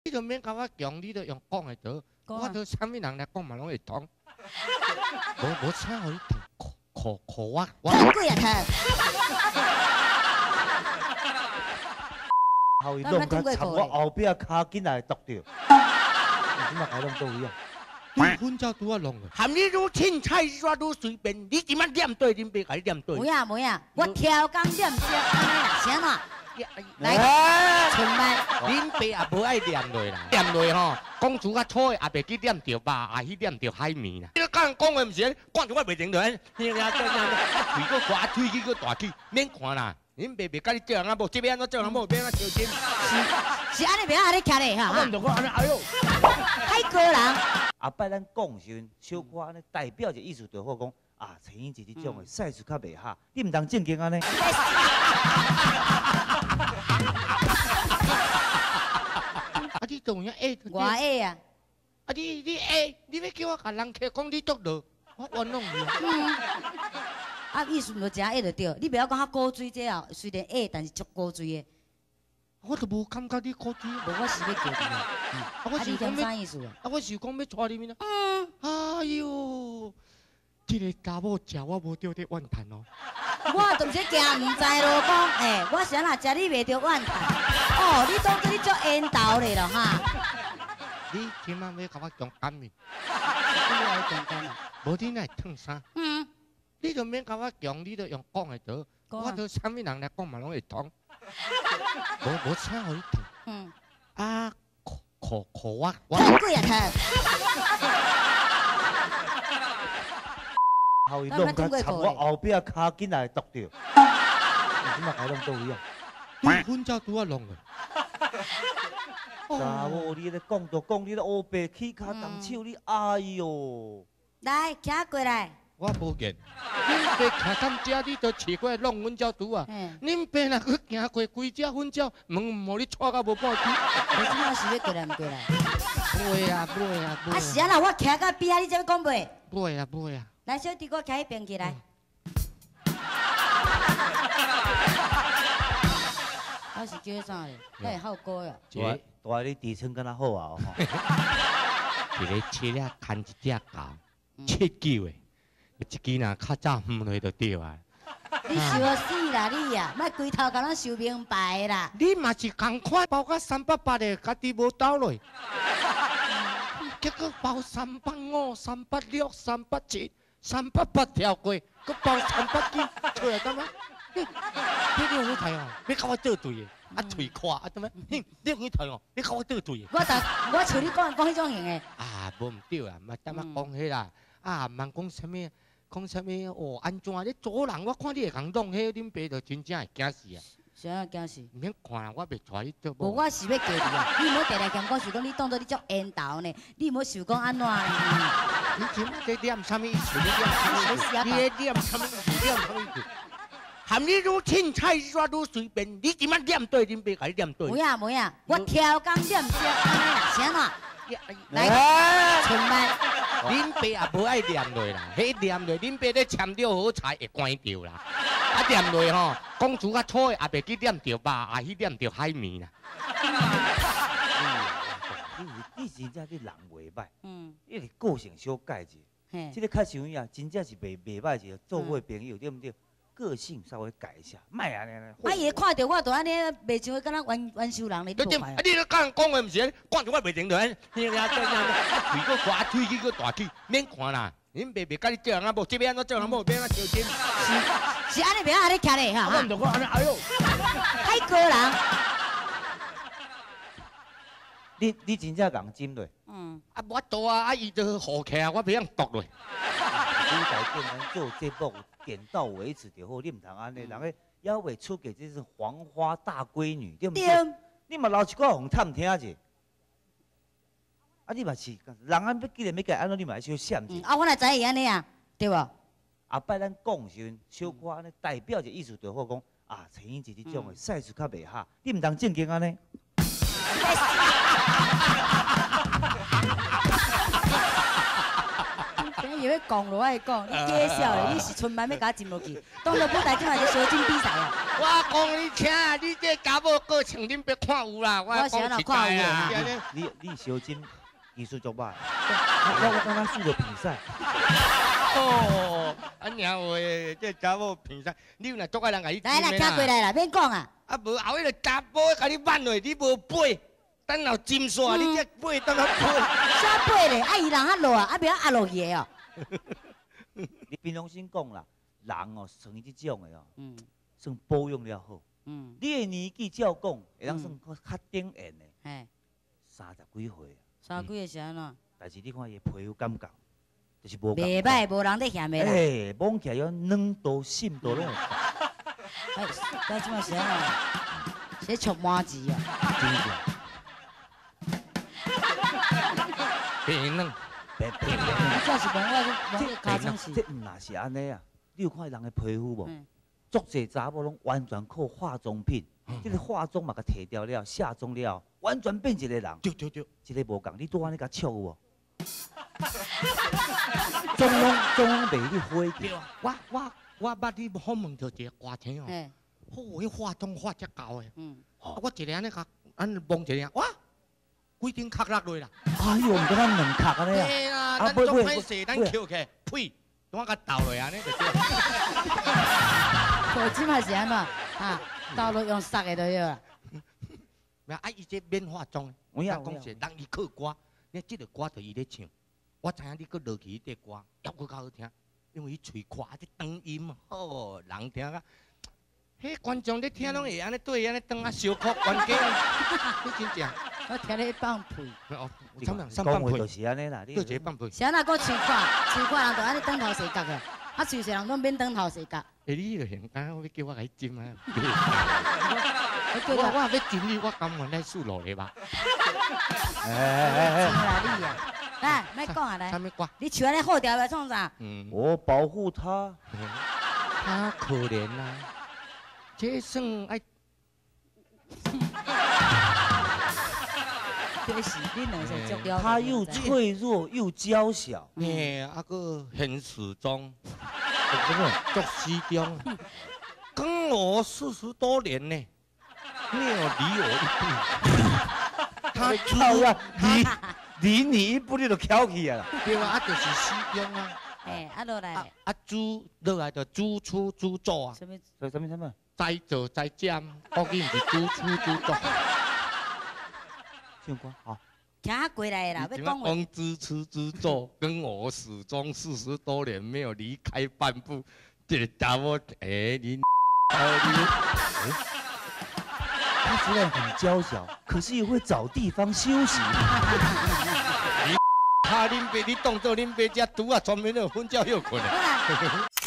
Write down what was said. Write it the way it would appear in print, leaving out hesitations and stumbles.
你就免甲我强，你就用讲的得。我对啥物人来讲嘛拢会通。无请互你靠我。 太贵啊，太！ 后伊弄甲插我后壁骹紧来剁掉。你即马该弄倒位啊？ 对，阮照拄啊弄的。含你愈凊彩煞愈随便，你即马念对恁爸，甲你念对。 没啊没啊，我挑工念只安尼啦，啥喏？来，全班。 恁爸也无爱念落啦，念落吼，公主较错的也袂去念着吧，也去念着海绵啦。你甲人讲的毋是，赶住我袂停着，腿个滑，腿去个大去，免看啦。恁爸袂甲你叫人某，这边安怎叫人某，边安怎招亲？ 是安尼袂安尼徛咧哈。 我唔着讲安尼，哎呦， 太过人。 后摆咱讲时阵，小可安尼代表着意思就好讲啊，陈英姐这种的赛事较袂合，你唔当正经安尼。 啊，你做啥 A？ 我 A 啊。 啊，你 A， 你要叫我甲人客讲你剁落，我冤枉你。 啊，意思就正 A 就对，你不要讲较古锥这哦，虽然 A， 但是足古锥的。 我都无感觉你古锥， 无我是要叫你啊。 啊，我是讲啥意思啊？ 啊，我是讲要带你面啊。哎呦，这个查某食我无着得怨叹哦。 我都毋是惊唔知咯，讲我啥若食你袂着怨叹。哦，你当作你足缘投咧咯哈。 你今晚要甲我强干面？ 你来强干啊？ 无你来烫啥？你就免甲我强，你就用讲的得。我对啥物人来讲嘛拢会通。无请互你烫。啊，靠我。 太贵啊，太！ 后伊弄甲插我后壁骹紧来剁掉。你即马该弄倒位啊？ 对，阮照拄啊弄的。 查某，你咧讲就讲，你咧乌白起骹动手，你哎哟！ 来，徛过来。 我无见，恁爸徛到遮，你就试过来弄阮照拄啊。恁爸若去行过规只阮照，问你带到无半支。 我即马是要过来毋过来？ 袂啊。 啊是啊啦，我徛到边啊，你才要讲袂？ 袂啊。 来，小弟，我徛迄边起来。我是叫啥嘞？会好歌哟。 大你底层敢若好啊吼。 一个七啊，牵一只狗，7、9的，一支若较早唔落就对啊。 你想死啦你啊！莫规头甲咱想明白啦。 你嘛是共款包甲388的，家己无倒落。结果包385、386、387、388跳过，佮包389，出来干嘛？你有好睇哦，你甲我倒对的，啊嘴夸啊怎么？你有好睇哦，你甲我倒对的。 我像你讲迄种型的。 啊，无唔对啊，莫等我讲迄啦。啊，莫讲啥物，讲啥物哦，安怎？你做人，我看你会共弄迄，恁爸就真正会惊死啊！ 啥惊死？ 唔免看啦，我袂带你做。 无，我是要叫你啊！你莫常常嫌我，想讲你当作你足缘投呢，你莫想讲安怎呢？ 你即马在念啥物意思？你念啥物意思？你在念啥物意思？念啥物意思？含你愈凊彩煞愈随便，你即马念对恁爸，甲你念对。 没啊，我挑工念只安尼啦，啥喏？来，全班。 恁爸也无爱念落啦，迄念落恁爸咧签了好彩会关掉啦。啊念落吼，公主较错的也袂去念着吧，也去念着海绵啦。 你真正你人袂歹，你是个性小改者，这个较像伊啊，真正是袂歹一个做伙朋友，对不对？个性稍微改一下，莫安尼。 啊伊看到我就安尼，袂像敢若冤仇人咧，你啊！你咧甲人讲的毋是，赶住我袂停着，腿个滑，腿去个大去，免看啦。恁爸袂甲你叫人某，这边安怎叫人某，边安怎招亲？ 是安尼袂安尼徛咧哈。 我唔着讲安尼，哎呦， 太过人。 你真正共针落？ 啊，我多啊，伊就好起来，我袂晓读落。 你在电咱做节目，点到为止就好，你唔通安尼，人个还袂出给这是黄花大闺女，对不对？你嘛留一寡互探听者。啊，你嘛是人啊，既然要改，安怎你嘛小闪者。 啊，我哪知伊安尼啊，对无？ 后摆咱讲时阵，小可安尼代表着意思就好讲啊，陈英姐这种的赛事较袂合，你唔当正经安尼。 以为咧讲落爱讲，你假笑的，你是春晚要甲我浸落去，当作舞台今晚是小金比赛啊！ 我讲你听，你这查某个穿恁别看有啦，我讲实在啊。 你小金技术足歹，我刚刚输了比赛。 哦，安娘喂，这查某比赛，你若足爱人甲你来啦，行过来啦，免讲啊！ 啊无后迄个查甫甲你挽落，你无背，等后浸煞，你这背等下背。 啥背咧？啊，伊人较落啊，啊，不要压落去的哦。 你凭良心讲啦，人哦，像伊这种的哦，算保养了好。你的年纪照讲，会当算较顶缘的。 嘿 ，30几岁。 30几岁是安怎？ 但是你看伊皮肤感觉，就是无。 袂歹，无人咧嫌的啦。 哎，摸起来要软度、深度拢有。 哎，咱即马是安怎？是触麻子啊。 真正。 变软， 白。 你这是问我去加装是？ 这唔那是安尼啊！你有看人的皮肤无？足侪查某拢完全靠化妆品，这个化妆嘛，甲摕掉了，下妆了，完全变一个人。 对， 一个无共，你拄安尼甲笑有无？妆拢袂你火气。 我捌你访问到一个歌星哦，好，迄化妆化遮高的，我一个安尼甲安望一下，哇，规顶壳落落啦。 哎呦，唔得咱两壳安尼啊！ 对啦，咱做歹势，咱翘起，呸，我甲倒落安尼就对。 我即马是安怎？啊，倒落用杀的就对啦。 啊，伊这免化妆的，我讲是人伊靠歌，你即个歌就伊咧唱，我知影你搁落去迄个歌，抑搁较好听，因为伊嘴夸这长音哦，人听啊，迄观众咧听拢会安尼对安尼当啊小哭关键，你真正。 我听你放屁。 哦，讲话就是安尼啦， 你一个放屁。 是安那个吹垮人就安尼转头洗角个，啊吹细人都免转头洗角。 你个现干，我要叫我甲伊浸啊！我要浸你，我甘愿来输落去吧。 哎，你啊，来，莫讲啊来。你手安尼好调要创啥？ 我保护他。 他可怜啊，这算爱。 他又脆弱又娇小， 啊个很始终，做西中，跟我40多年呢，没有离我一步。 他靠呀，离你一步你就翘起啊！ 对啊，就是西中啊。 哎，啊落来。 啊，猪落来就猪出猪做啊。 什么？ 再做再减，估计是猪出猪做。 唱歌好。 行过来啦，要讲话。 光支持之作，跟我始终40多年没有离开半步。这个家伙，你， 他虽然很娇小，可是也会找地方休息。 你，他恁爸，你当做恁爸家猪啊，专门有瞓觉休困。